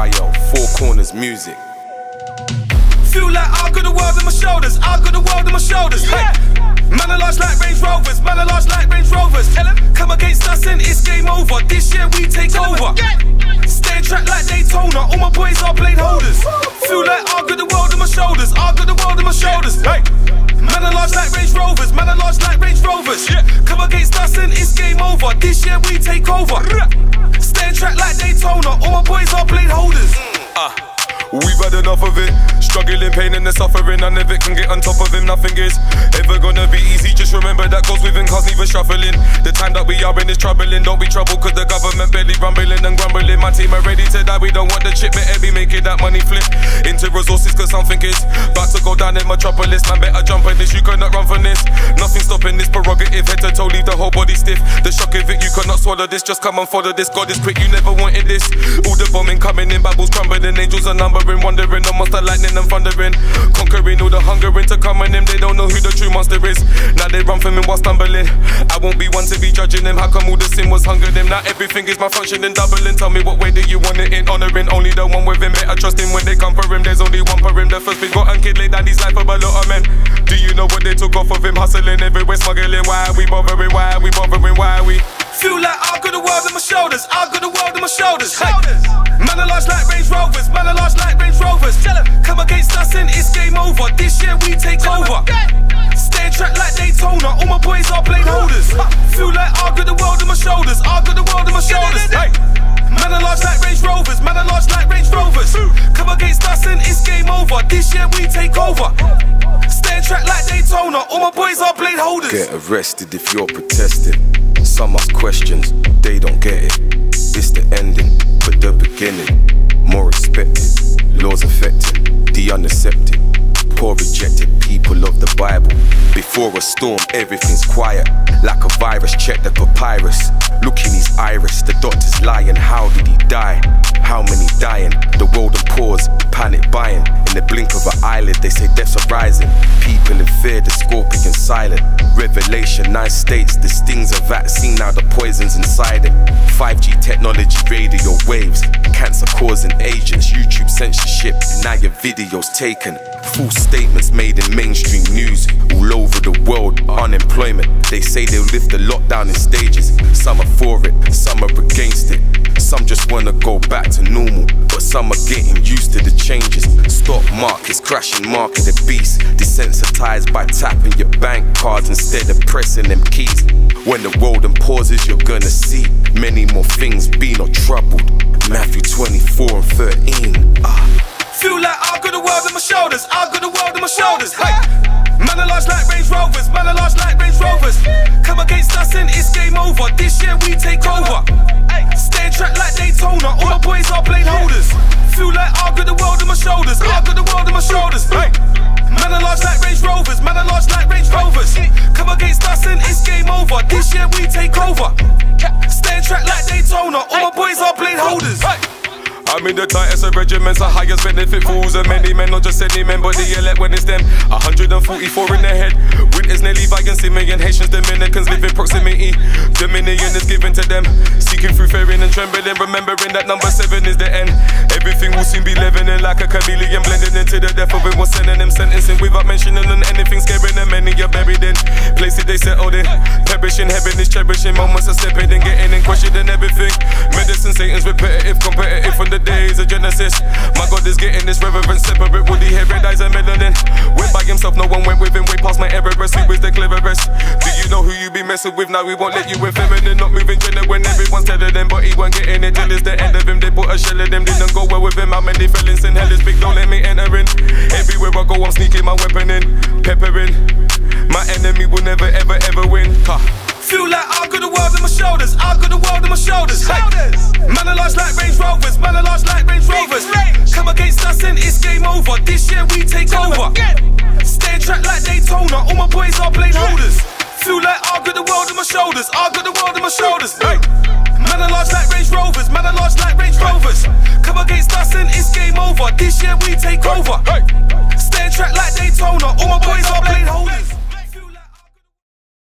Rayo, Four Corners Music. Feel like I got the world on my shoulders, I got the world on my shoulders. Hey. Man are large like Range Rovers, man are large like Range Rovers. Come against us and it's game over. This year we take over. Stay track like Daytona, all my boys are blade holders. Feel like I got the world on my shoulders, I got the world on my shoulders. Hey. Man are large like Range Rovers, man are large like Range Rovers. Come against us and it's game over. This year we take over. Stay track like Daytona, all my boys are blade holders. We've had enough of it. Struggling, pain and the suffering. None of it can get on top of him. Nothing is ever gonna be easy. Just remember that goes within cause neither shuffling. The time that we are in is troubling. Don't be troubled cause the government barely rumbling and grumbling. My team are ready to die. We don't want the chip. Better be making that money flip into resources cause something is about to go down in Metropolis. Man better jump on this. You cannot run from this. Nothing stopping this prerogative. Head to toe, leave the whole body stiff. The shock of it, you cannot swallow this. Just come and follow this. God is quick, you never wanted this. All the bombing coming in, Bibles crumbling, angels are numbering. Wondering, no monster lightning and thundering. Conquering all the hungering to come on them. They don't know who the true monster is. Now they run from him while stumbling. I won't be one to be judging them. How come all the sin was hunger them? Now everything is my function and doubling. Tell me what way do you want it in? Honoring only the one with him. Better trust him when they come for him. There's only one for him. The first begotten kid laid down his life for a lot of men. Do you know what they took off of him? Hustling everywhere, smuggling. Why are we bothering? Why are we bothering? Why are we? Feel like I got the world on my shoulders, I got the world on my shoulders. Hey. Man are large like Range Rovers, man are large like Range Rovers. Come against us and it's game over. This year we take over. Stay track like Daytona, all my boys are blade holders. Feel like I got the world on my shoulders, I got the world on my shoulders. Hey. Man are large like Range Rovers, man are large like Range Rovers. Come against us and it's game over. This year we take over. Stay track like Daytona, all my boys are blade holders. Get arrested if you're protesting. Some ask questions, they don't get it. It's the ending, but the beginning. More expected, laws affecting the unaccepted. Poor rejected people of the Bible. Before a storm, everything's quiet. Like a virus, check the papyrus. Look in his iris, the doctor's lying. How did he die? How many dying? The world and pause, panic buying. In the blink of an eyelid, they say deaths are rising. People in fear, the scorpion silent. Revelation 9 states the sting's a vaccine, now the poison's inside it. 5G technology, radio waves, cancer causing agents, YouTube censorship, now your video's taken. False statements made in mainstream news all over the world. Unemployment, they say they'll lift the lockdown in stages. Some are for it, some are against it. Some just wanna go back to normal, but some are getting used to the changes. Stock markets crashing, market a beast. Desensitized by tapping your bank cards instead of pressing them keys. When the world pauses, you're gonna see many more things, be not troubled. Matthew 24 and 13. Feel like I got the world on my shoulders, I got the world on my shoulders. Hey. Man are large like Range Rovers, man are large like Range Rovers. Come against us and it's game over. This year we take over. Stay track like Daytona, all my boys are blade holders. Feel like I got the world on my shoulders, I got the world on my shoulders. Hey. Man are large like Range Rovers, man are large like Range Rovers. Come against us and it's game over. This year we take over. Stay track like Daytona, all my boys are blade holders. I'm in the tightest of regiments, the highest benefit fools and many men, not just any men, but the elect when it's them. 144 in their head. Winters nearly vegans, Simeon, Haitians, Dominicans live in proximity. Dominion is given to them, seeking through fearing and trembling, remembering that number 7 is the end. Everything will soon be leavening like a chameleon, blending into the death of it. Was sending them sentencing without mentioning anything scaring them. Many are buried in places they settled in. Perishing, heaven is cherishing moments of stepping in, getting in, questioning everything. Medicine, Satan's repetitive, competitive from the days of Genesis. My God is getting this reverence, separate woody hair, red eyes and melanin. Went by himself, no one went with him, way past my Everest. Who is the cleverest? Do you know who you be messing with? Now we won't let you in feminine, not moving gender when everyone's telling them, but he weren't getting it till it's the end of him. They put a shell in them, didn't go well with him. How many felons in hell is big, don't let me enter in. Everywhere I go I'm sneaking my weapon in, peppering. My enemy will never ever ever win. Feel like I got the world on my shoulders, I got the world on my shoulders. Hey. Man are large like Range Rovers, man are large like Range Rovers. Come against us and it's game over. This year we take over. Stay track like Daytona, all my boys are blade holders. Feel like I got the world on my shoulders, I got the world on my shoulders. Hey. Man are large like Range Rovers, man are large like Range Rovers. Come against us and it's game over. This year we take over.